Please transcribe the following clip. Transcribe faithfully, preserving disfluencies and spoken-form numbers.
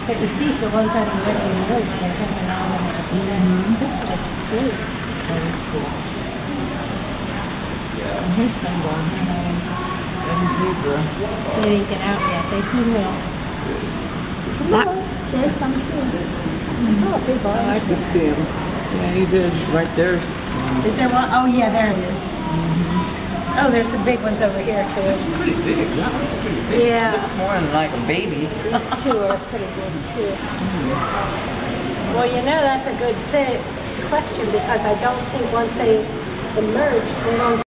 But you see, the ones that are already emerged, they're jumping out of the sea. That's like fruits. That is cool. And here's some down here. And zebra. They didn't get out yet. They soon will. That, There's some too. I saw a big one. I could see him. Yeah, you did. Right there. Is there one? Oh yeah, there it is. Mm-hmm. Oh, there's some big ones over here too. It's pretty big. That one's pretty big. Yeah. It looks more like a baby. These two are pretty good too. Mm-hmm. Well, you know, that's a good thing, question, because I don't think once they emerge, they don't